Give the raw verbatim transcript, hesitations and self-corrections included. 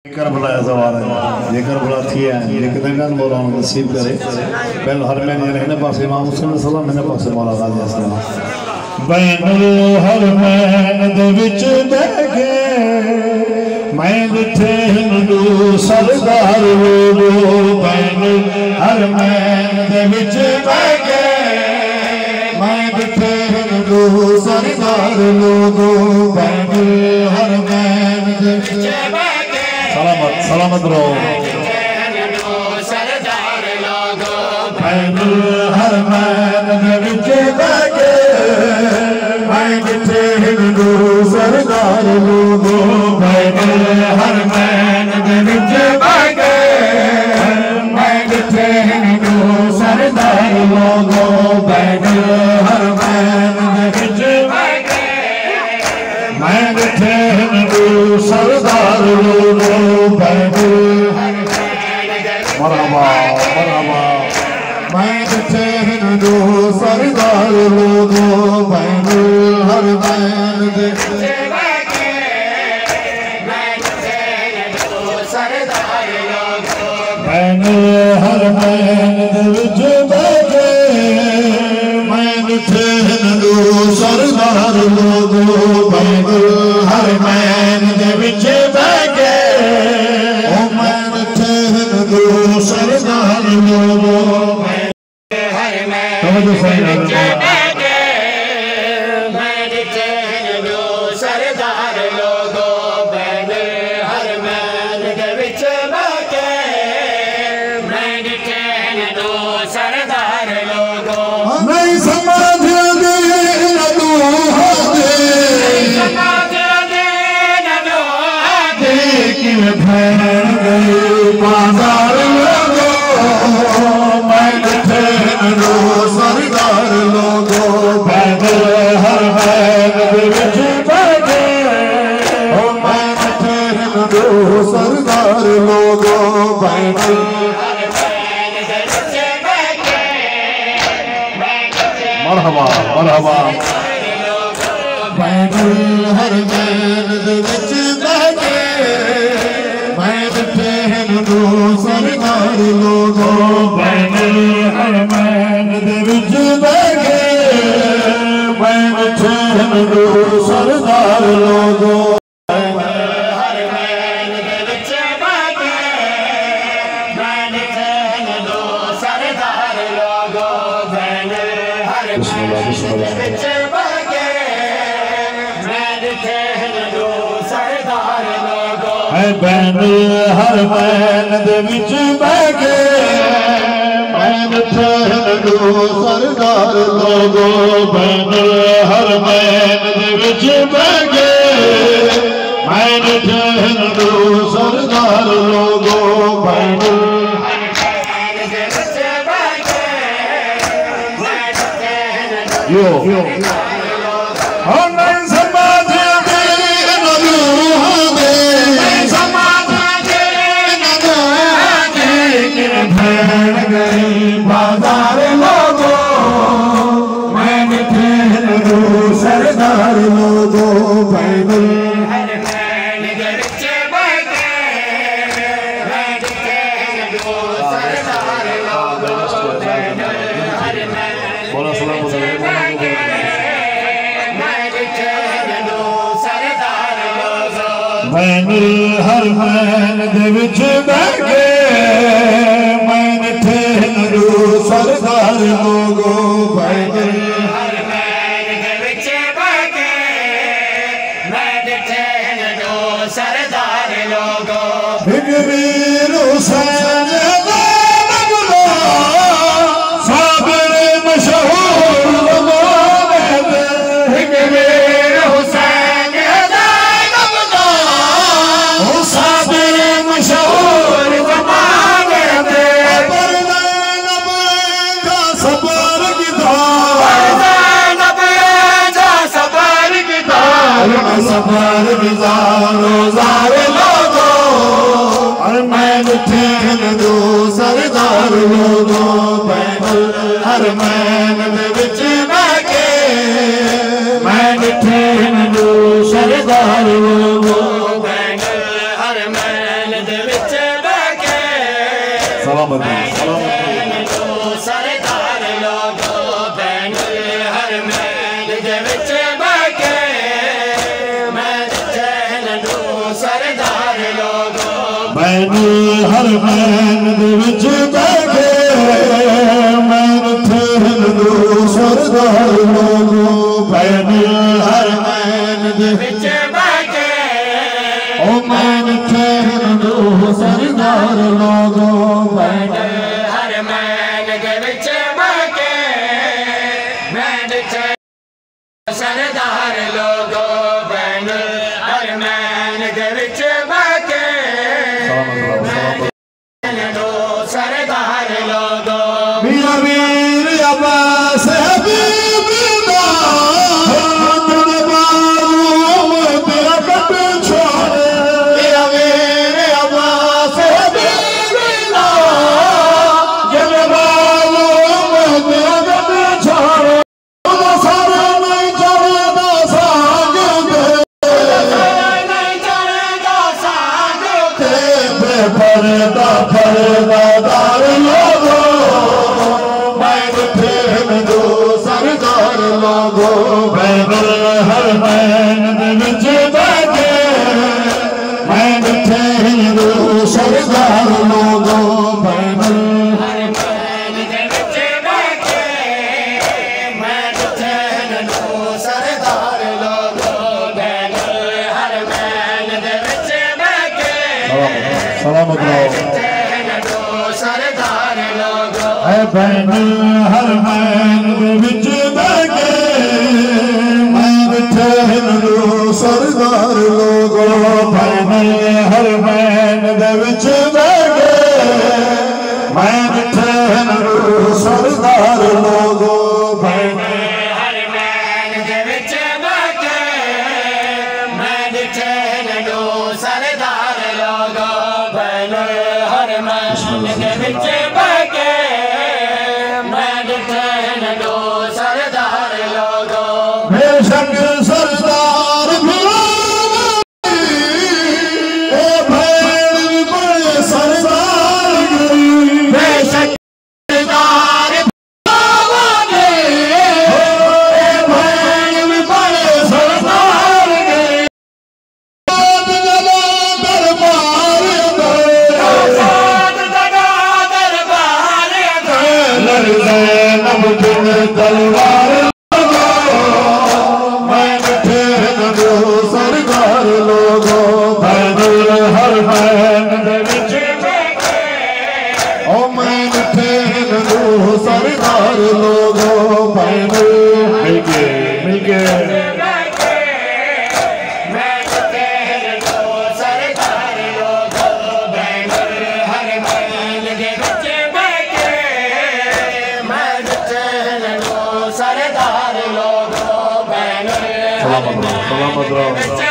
Karbala सवाल है ये करबला थी है ये कितने का मौला नसीब करे पहले हर में नहीं रहने पास इमाम हुसैन सलाम मैंने पास मौला गाजी सलाम बैनुल हर मैन दे विच बैठे मैं दिखे हिंदू सरदार लोगो बैनुल हर मैन दे विच बैठे मैं दिखे हिंदू सरदार लोगो बैनुल हर मैन दे विच सलामत सलामत रहो सरदार लोगो बैनुल हर मैन दे विच बैठे मैं दिखे हिंदू सरदार लोगो बैनुल हर मैन दे विच बैठे मैं दिखे हिंदू सरदार लोगो बैनुल हर मैन दे विच बैठे मैं दिखे हिंदू सरदार लोगो मरहबा मरहबा मैं दिखे हिंदू सरदार लोगो बैनुल हर मैन दे विच बैठे मैं दिखे हिंदू सरदार लोगो बैनुल हर मैन दे विच बैठे मैं दिखे हिंदू सरदार लोगो बैनुल हर मैन दे विच बैठे सरदार लोगो हर मैन दे विच बैठे मैं दिखे हिंदू सरदार लोगो बैनुल हर मैन दे विच बैठे मैं दिखे हिंदू सरदार लोगो नहीं समाज दे नदू हादे समाज दे नदू हादे कि भैन गई बाजार मैं दिखे हिंदू सरदार लोगो बैनुल हर मैन दे विच बैठे मैं दिखे हिंदू सरदार लोगो बैनुल हर मैन दे विच बैठे मरहबा मरहबा बैनुल हर मैन दे विच बैठे मैं दिखे हिंदू सरदार लोगो बैनुल हर मैन दे विच बैठे मैं दिखे हिंदू सरदार लोगो बैनुल हर मैन दे विच बैठे मैं दिखे हिंदू सरदार लोगो बैनुल हर मैन दे विच बैठे मैं दिखे हिंदू सरदार लोगो बैनुल हर मैन दे विच बैठे मैं दिखे हिंदू सरदार लोगो बैनुल हर मैन दे विच बैठे मैं दिखे हिंदू सरदार लोगो बैनुल हर मैन दे विच बैठे मैं दिखे हिंदू बाजार लोगो मैं दिखे हिंदू सरदार लोगो बैनुल हर मैन दे विच बैठे मैं दिखे हिंदू सरदार लोगो बैनुल हर मैन बोलो सलाम बैठे मैं दिखे हिंदू सरदार लोगो बैनुल हर मैन दे विच बैठे मैं दिखे हिंदू सरदार लोगो बैनुल हर मैन दे विच बैठे मैं दिखे हिंदू सरदार लोगो वीर हुसैन साबिर मशहूर वीर हुसैन साबिर मशहूर सबर बिजारो ज़ारे लोगो और मैं दिखे हिंदू सरदार लोगो बैनुल हर मैन दे विच बैठे मैं दिखे हिंदू सरदार लोगो बैनुल हर मैन दे विच बैके सलामती सलामती सरदार लोगो बैनुल हरमैन दे विच बैके मैं चैन दू सरदार लोगो बैनुल हरमैन दे विच बैके मैं चैन दू सरदार लोगो बैनुल हरमैन दे विच बैके ओ मैं चैन दू सरदार लोगो बैनुल हरमैन दे विच बैके मैं सरदार लोगो बैनुल हरमैन दे विच बैके सरदार लोगो मेरा वीर अब्बास हबीबना तेरे बालों में तेरा कट छोड़े मेरा वीर अब्बास हबीबना तेरे बालों में तेरा कट छोड़े सारे नहीं चढ़ेगा साग दे नहीं चढ़ेगा साग पर्दा पर्दा दार लोगो मैं ठेन दो सरदार लोगो बैनुल हरमैन दे विच बैठे मैं ठेन दो सरदार लोगो बैनुल हरमैन दे विच बैके मैं चैन दू सरदार लोगो बैनुल हरमैन दे विच बैके सलामत रहो चैन दू सरदार लोगो ऐ बैनुल हरमैन दे विच बैठे मैं ठेन दो सरदार लोगो बैनुल हरमैन दे विच बैठे मैं ठेन दो सरदार लोगो बैनुल हरमैन दे विच बैके मैं चैन दू सरदार लोगो बैनुल हरमैन दे विच बैके मैं चैन दू सरदार लोगो बेशक सरदार भिवानी ए भैन भी बड़े सरदार गरी बेशक सरदार भिवानी ए भैन भी बड़े सरदार गरी जला दरबार दरबार लड़े नब बिन तलवार मैं ठेन दो सरदार लोगो बैनुल हरमैन दे विच ओ मैं ठेन दो सरदार लोगो बैनुल मिलके मिलके मैं चैन दू सरदार लोगो बैनुल हरमैन दे विच बैके मैं चैन दू सरदार लोगो बैनुल सलामत रहो सलामत रहो विच